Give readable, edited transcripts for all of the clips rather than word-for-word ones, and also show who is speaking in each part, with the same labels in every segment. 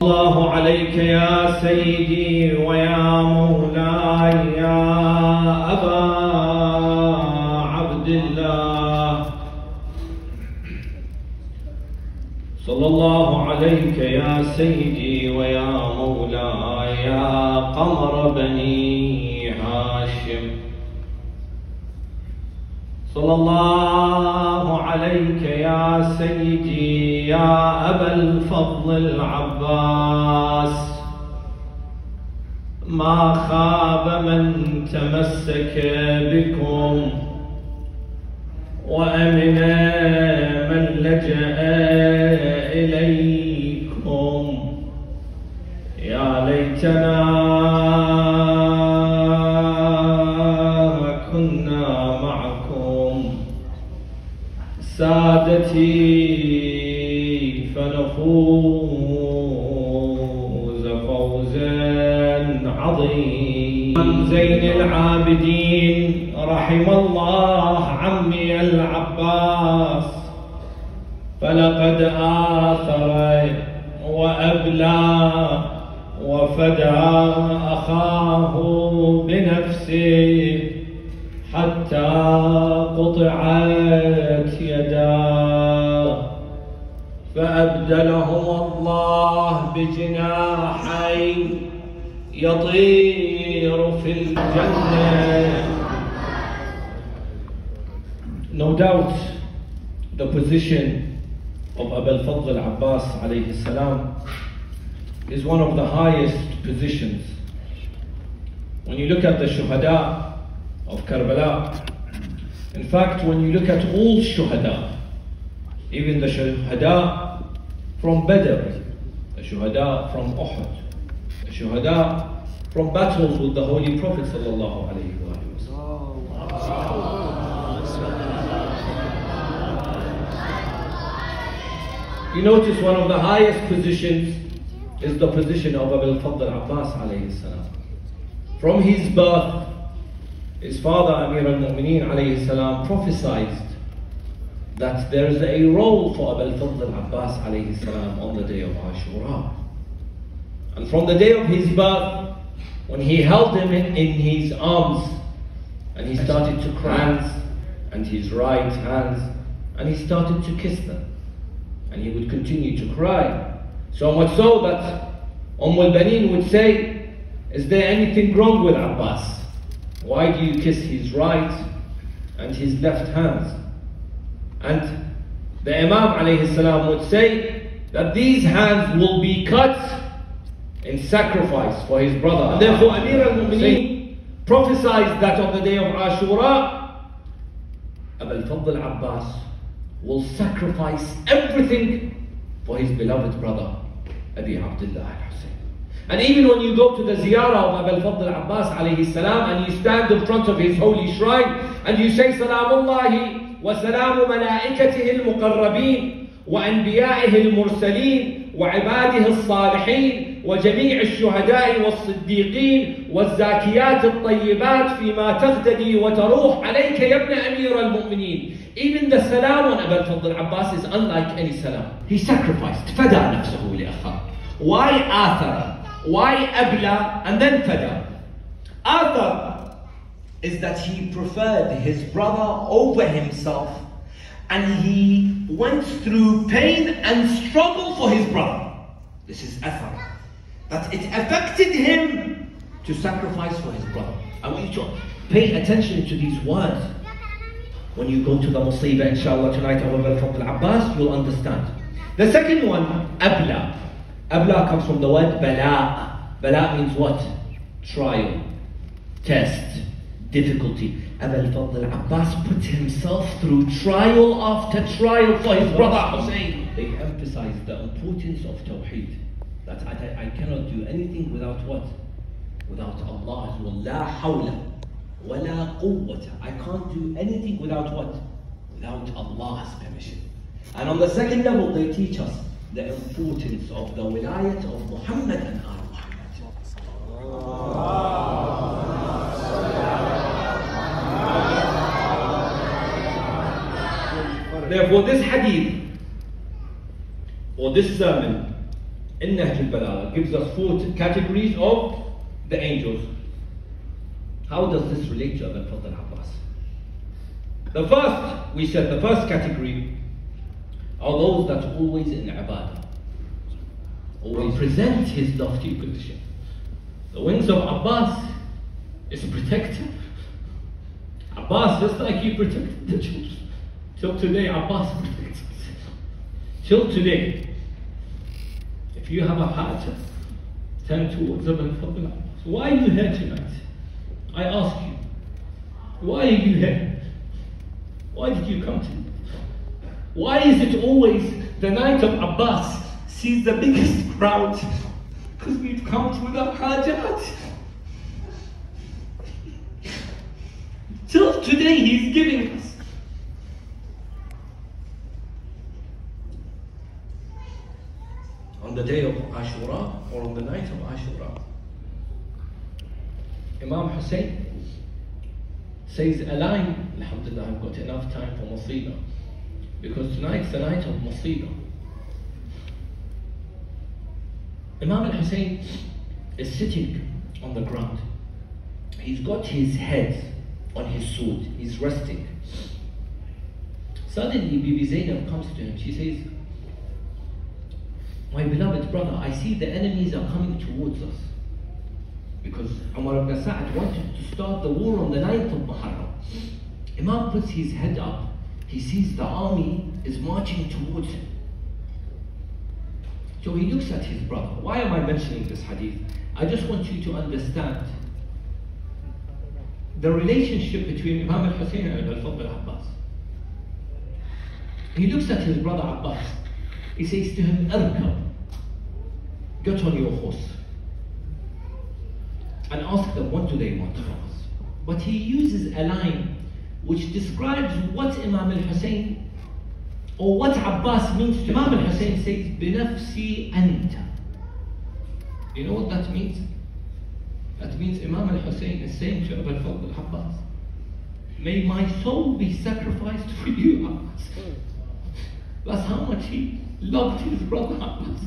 Speaker 1: الله عليك يا سيدي ويا مولاي يا أبا عبد الله. صلى الله عليك يا سيدي ويا مولاي يا قمر بني هاشم. صلى الله عليك يا سيدي يا أبا الفضل العباس. ما خاب من تمسك بكم وأمن من لجأ إليكم. يا ليتنا كنا معكم سادتي فنفوز فوزا عظيما. زين العابدين رحم الله عمي العباس، فلقد آثر وأبلى وفدى أخاه بنفسه حتى قطعت يداه، فأبدله الله بجناحين يطير في الجنة. No doubt the position of Abu al-Fadl al-Abbas alayhi salam is one of the highest positions. When you look at the shuhada of Karbala, in fact when you look at all shuhada, even the shuhada from Badr, the shuhada from Uhud, the shuhada from battles with the Holy Prophet sallallahu alayhi wa sallam. You notice one of the highest positions is the position of Abu al-Fadl al-Abbas alayhi salam. From his birth, his father Amir al-Mu'mineen alayhi salam prophesied that there is a role for Abu al-Fadl al-Abbas alayhi salam on the day of Ashura. And from the day of his birth, when he held him in his arms and he started to cry, and his right hands, and he started to kiss them, and he would continue to cry. So much so that al-Baneen would say, is there anything wrong with Abbas? Why do you kiss his right and his left hands? And the Imam alayhi salam would say that these hands will be cut in sacrifice for his brother. And therefore Amir al-Mu'mineen prophesied that on the day of Ashura, Abu al-Fadl al-Abbas will sacrifice everything for his beloved brother Abi Abdullah al-Hussein. And even when you go to the ziyarah of Abu al-Fadl al-Abbas alayhi salam and you stand in front of his holy shrine and you say Salamullahi wa salamu malaikatihi al-muqarrabin wa anbiya'ihi al-mursalin wa ibadihi al-salihin وجميع الشهداء والصديقين والزاكيات الطيبات فيما تغتدي وتروح عليك يا ابن أمير المؤمنين. Even the salam on Abu al-Fadl al-Abbas is unlike any salam. He sacrificed. فدى نفسه لأخاه. Why آثر? Why أبلى and then فدى? آثر is that he preferred his brother over himself, and he went through pain and struggle for his brother. This is athar. That it affected him to sacrifice for his brother. I want you to pay attention to these words. When you go to the musibah, inshallah, tonight, Abu al-Fadl al-Abbas, you'll understand. The second one, abla. Abla comes from the word bala. Bala means what? Trial, test, difficulty. Abu al-Fadl al-Abbas put himself through trial after trial for his brother Hussein. They emphasize the importance of Tawheed. That I cannot do anything without what? Without Allah. La hawla wa la quwwata. I can't do anything without what? Without Allah's permission. And on the second level, they teach us the importance of the wilayat of Muhammad and Al Muhammad. Therefore, this hadith or this sermon in Nahj al-Balagha gives us 4 categories of the angels. How does this relate to Abul Fadl Abbas? The first, we said, the first category are those that are always in ibadah, always present his lofty position. The wings of Abbas is protective. Abbas, just like he protected the Jews, till today Abbas protects us. Till today, if you have a haja, turn towards Abul Fadl Abbas. Why are you here tonight? I ask you, why are you here? Why did you come to me? Why is it always the night of Abbas sees the biggest crowd? Because we've come with our hajat. Till today he's giving us. On the day of Ashura, or on the night of Ashura, Imam Hussein says a line, alhamdulillah, I've got enough time for Musibah, because tonight's the night of Musibah. Imam al-Hussein is sitting on the ground. He's got his head on his sword, he's resting. Suddenly Bibi Zainab comes to him, she says, my beloved brother, I see the enemies are coming towards us. Because Umar ibn Sa'd wanted to start the war on the 9th of Muharram. Imam puts his head up, he sees the army is marching towards him. So he looks at his brother. Why am I mentioning this hadith? I just want you to understand the relationship between Imam al-Hussein and Abul Fadl Abbas. He looks at his brother Abbas. He says to him, Arkab, get on your horse and ask them what do they want from us. But he uses a line which describes what Imam al-Hussein or what Abbas means to Imam al-Hussein. Says, Binafsi anta. You know what that means? That means Imam al-Hussein is saying to Abul Fadl Abbas, may my soul be sacrificed for you, Abbas. That's how much he loved his brother Abbas.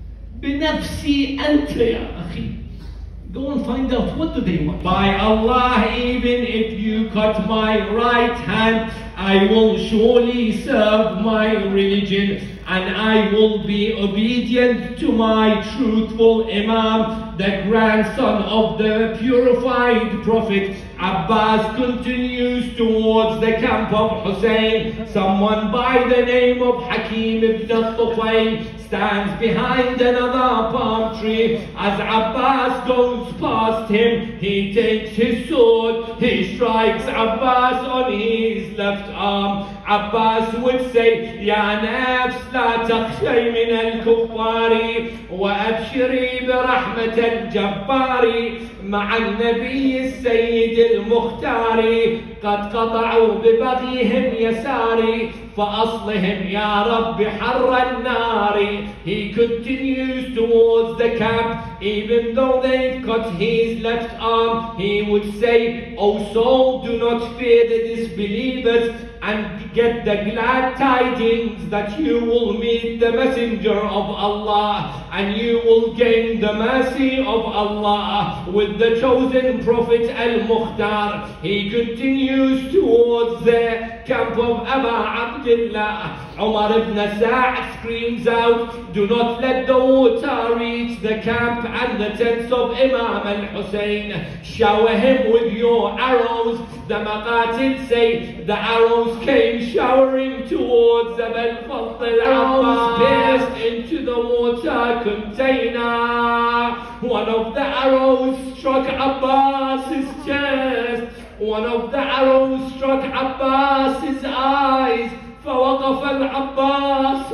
Speaker 1: Binafsi anta ya akhi. Go and find out, what do they want? By Allah, even if you cut my right hand, I will surely serve my religion, and I will be obedient to my truthful Imam, the grandson of the purified Prophet. Abbas continues towards the camp of Hussein. Someone by the name of Hakim ibn al-Tufayl stands behind another palm tree. As Abbas goes past him, he takes his sword, he strikes Abbas on his left arm. Abbas would say, Ya nafs la takhshay min al-kuffari wa abshiri bi rahmat al-jabbari مع النبي السيد المختار قد قطعوا ببغيهم يساري فأصلهم يا رب حر النار. He continues towards the camp. Even though they've cut his left arm, he would say, O soul, do not fear the disbelievers, and get the glad tidings that you will meet the messenger of Allah, and you will gain the mercy of Allah with the chosen prophet Al-Mukhtar. He continues towards the camp of Aba Abdullah. Umar ibn Sa'd screams out, do not let the water reach the camp and the tents of Imam al-Hussein. Shower him with your arrows. The Maqatil say the arrows came showering towards Abul Fadl Abbas, pierced into the water container. One of the arrows struck Abbas's chest. One of the arrows struck Abbas's eyes. فوقف العباس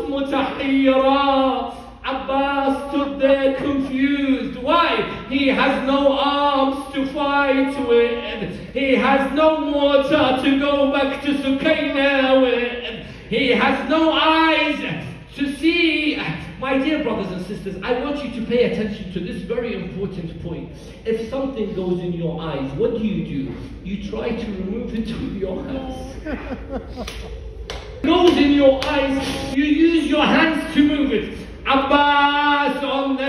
Speaker 1: متحيرا. Abbas stood there confused. Why? He has no arms to fight with. He has no water to go back to Sukaina with. He has no eyes to see. My dear brothers and sisters, I want you to pay attention to this very important point. If something goes in your eyes, what do? You try to remove it with your hands. Goes in your eyes, you use your hands to move it. Abbas on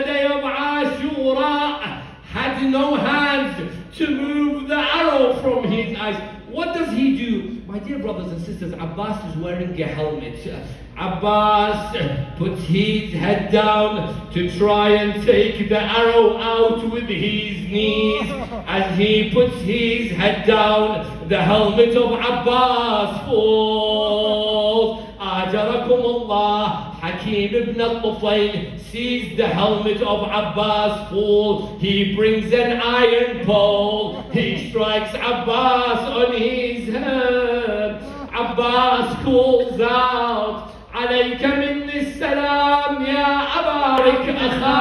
Speaker 1: brothers and sisters, Abbas is wearing a helmet. Abbas puts his head down to try and take the arrow out with his knees. As he puts his head down, the helmet of Abbas falls. Ajarakum Allah. Hakim ibn al-Tufayl sees the helmet of Abbas fall. He brings an iron pole. He strikes Abbas on his head. Abbas calls out, عليك مني السلام يا أبارك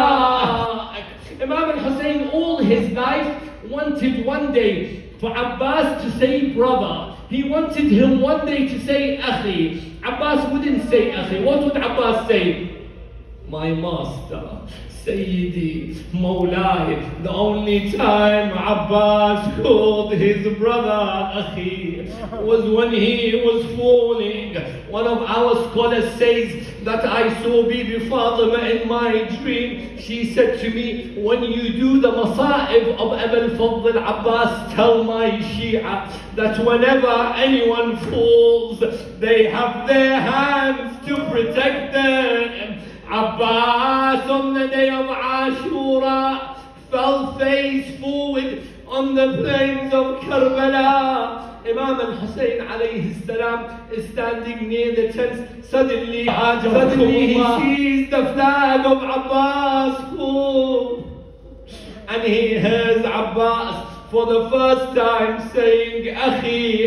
Speaker 1: أخاك. Imam al-Hussein all his life wanted one day for Abbas to say brother. He wanted him one day to say Akhi. Abbas wouldn't say Akhi. What would Abbas say? My master, Sayyidi, Mawlai. The only time Abbas called his brother Akhi was when he was falling. One of our scholars says that I saw Bibi Fatima in my dream. She said to me, when you do the masa'ib of Abu al-Fadl Abbas, tell my Shia that whenever anyone falls, they have their hands to protect them. Abbas on the day of Ashura fell face forward on the plains of Karbala. Imam al-Hussein alayhi salam is standing near the tents. Suddenly he sees the flag of Abbas fall. And he hears Abbas for the first time saying, Akhi,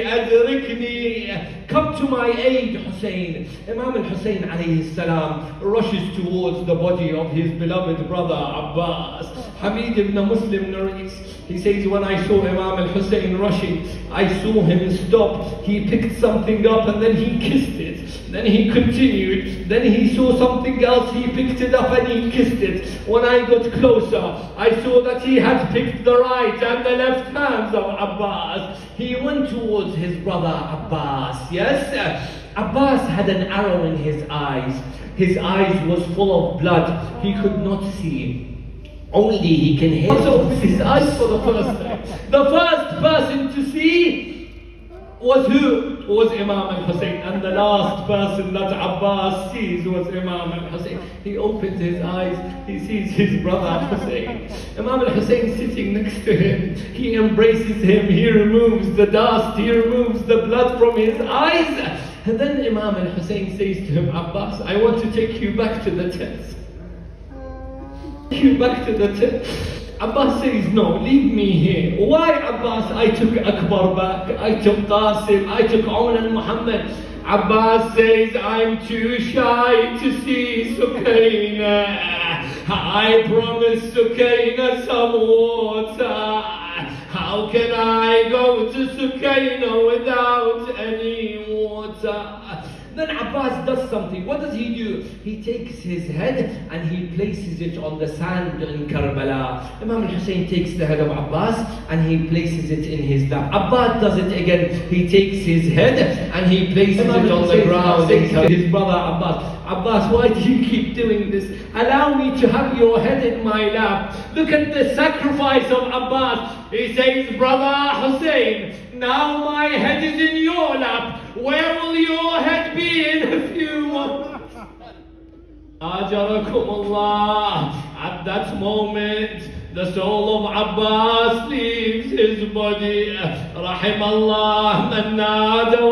Speaker 1: adrikni, come to my aid, Hussein. Imam al-Hussein alayhi salam rushes towards the body of his beloved brother Abbas. Hamid ibn Muslim narrates, he says, when I saw Imam al-Hussein rushing, I saw him stop. He picked something up and then he kissed it. Then he continued. Then he saw something else. He picked it up and he kissed it. When I got closer, I saw that he had picked the right and the left hands of Abbas. He went towards his brother Abbas. Yes? Abbas had an arrow in his eyes. His eyes was full of blood. He could not see. Only he can hear. So opened his eyes for the first time. The first person to see was who? Was Imam al-Hussein. And the last person that Abbas sees was Imam al-Hussein. He opens his eyes, he sees his brother Hussein. Imam al-Hussein sitting next to him. He embraces him, he removes the dust, he removes the blood from his eyes. And then Imam al-Hussein says to him, Abbas, I want to take you back to the tents. Back to the tent. Abbas says, no, leave me here. Why, Abbas? I took Akbar back, I took Qasim, I took Umar and Muhammad. Abbas says, I'm too shy to see Sukaina. I promised Sukaina some water. How can I go to Sukaina without any water? Then Abbas does something. What does he do? He takes his head and he places it on the sand in Karbala. Imam al-Hussein takes the head of Abbas and he places it in his lap. Abbas does it again. He takes his head and he places it on the ground. His brother Abbas, Abbas, why do you keep doing this? Allow me to have your head in my lap. Look at the sacrifice of Abbas. He says, brother Hussein, now my head is in your lap. Where will your head be in a few moments? Ajarakum Allah. At that moment, the soul of Abbas leaves his body. Rahim Allah man nada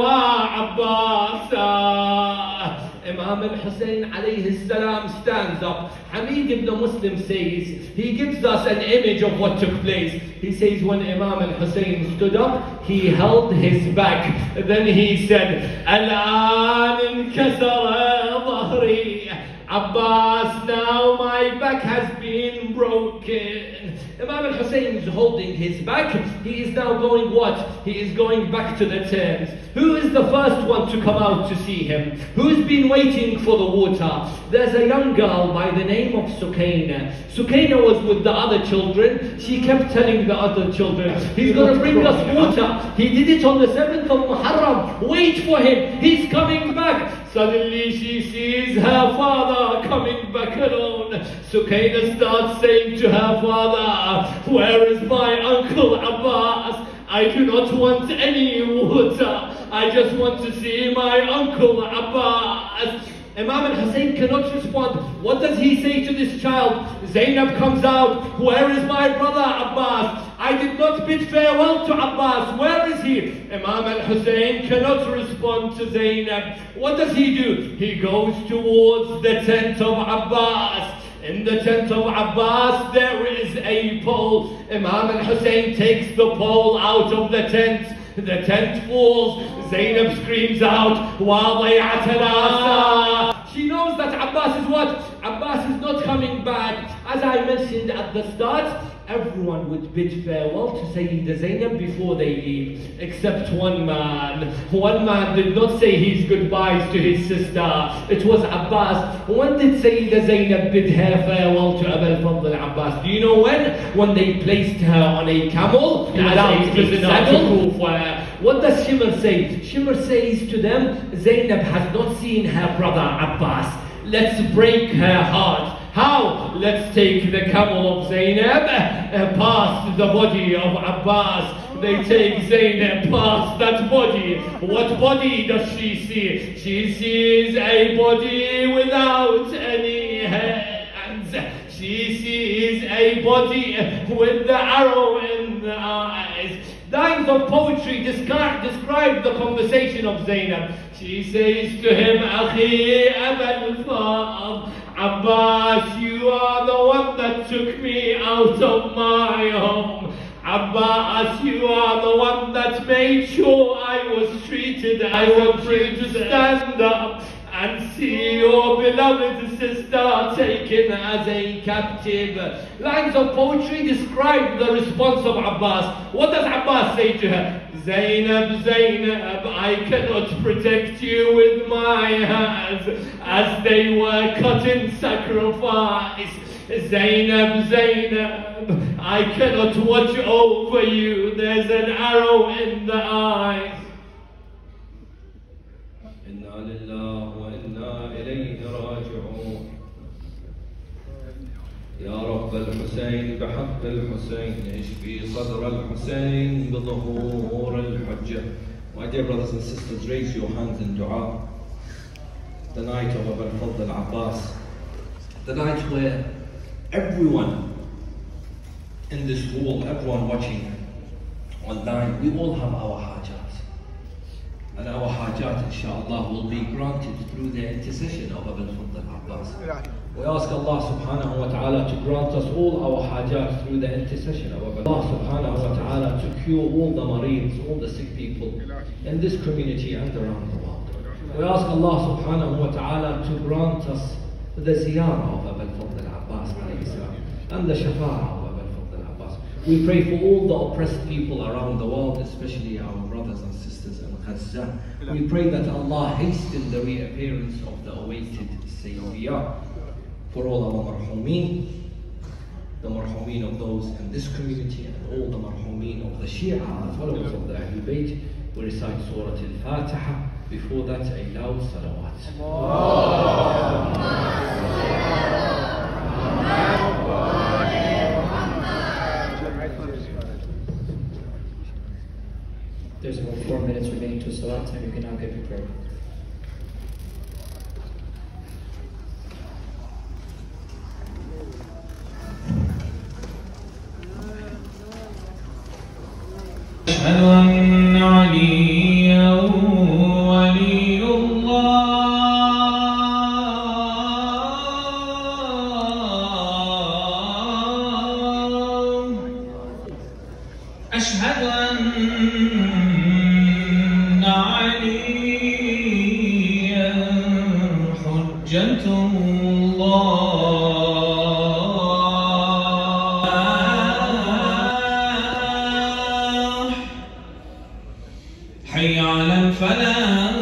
Speaker 1: wa Abbas. Imam al-Hussein alayhi salam stands up. Hamid ibn Muslim says, he gives us an image of what took place. He says when Imam al-Hussein stood up, he held his back. Then he said, Al-an inkasara dhahri. Abbas, now my back has been broken. Imam al-Hussein is holding his back. He is now going what? He is going back to the tent. Who is the first one to come out to see him? Who's been waiting for the water? There's a young girl by the name of Sukaina. Sukaina was with the other children. She kept telling the other children, he's going to bring us water. He did it on the 7th of Muharram. Wait for him. He's coming back. Suddenly she sees her father coming back alone. Sukaina starts saying to her father, where is my uncle Abbas? I do not want any water.
Speaker 2: I just want to see my uncle Abbas. Imam al-Hussein cannot respond. What does he say to this child? Zainab comes out. Where is my brother Abbas? I did not bid farewell to Abbas. Where is he? Imam al-Hussein cannot respond to Zainab. What does he do? He goes towards the tent of Abbas. In the tent of Abbas there is a pole. Imam al-Hussein takes the pole out of the tent. The tent falls. Zainab screams out, وَضَيْعَتَ الْعَصَا. She knows that Abbas is what? Abbas is not coming back. As I mentioned at the start, everyone would bid farewell to Sayyidah Zainab before they leave, except one man. One man did not say his goodbyes to his sister. It was Abbas. When did Sayyidah Zainab bid her farewell to Abu al-Fadl Abbas? Do you know when? When they placed her on a camel, allowed to saddle. What does Shimr say? Shimr says to them, Zainab has not seen her brother Abbas. Let's break her heart. How? Let's take the camel of Zainab past the body of Abbas. They take Zainab past that body. What body does she see? She sees a body without any hands. She sees a body with the arrow in the eyes. Lines of poetry describe the conversation of Zainab. She says to him, Akhi Abul Fadl, Abbas, you are the one that took me out of my home. Abbas, you are the one that made sure I was treated. I want you to stand up and see your beloved sister taken as a captive. Lines of poetry describe the response of Abbas. What does Abbas say to her? Zainab, Zainab, I cannot protect you with my hands as they were cut in sacrifice. Zainab, Zainab, I cannot watch over you. There's an arrow in the eyes.
Speaker 1: Inna lillahi wa inna ilayhi raji'un. يا رب الحسين بحق الحسين اشفي صدر الحسين بظهور الحجة. My dear brothers and sisters, raise your hands in dua. The night of Abu al-Fadl Abbas, the night where everyone in this hall, everyone watching online, we all have our hajat. And our hajat, inshallah, will be granted through the intercession of Abu al-Fadl Abbas. We ask Allah subhanahu wa ta'ala to grant us all our hajat through the intercession of Allah subhanahu wa ta'ala to cure all the mareeds, all the sick people in this community and around the world. We ask Allah subhanahu wa ta'ala to grant us the ziyarah of Abu al-Fadl Abbas alayhi salam and the shafa'ah of Abu al-Fadl Abbas. We pray for all the oppressed people around the world, especially our brothers and sisters in Gaza. We pray that Allah hasten the reappearance of the awaited Sayyidiyah. For all our marhumeen, the marhumeen of those in this community and all the marhumeen of the Shia, followers of the Ahlul Bayt, we recite Surah Al-Fatiha. Before that, a loud salawat.
Speaker 3: There's about 4 minutes remaining to salat time. You can now get prepared.
Speaker 4: أشهد أن عليا ولي الله أشهد أن عليا حجة الله حي على الفلاح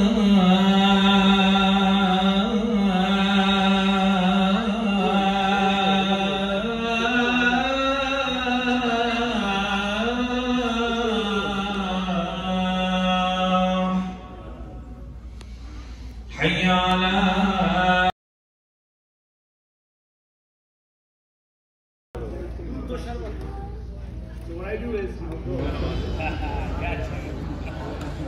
Speaker 4: حي على
Speaker 5: So what I do is, I'll go. Gotcha.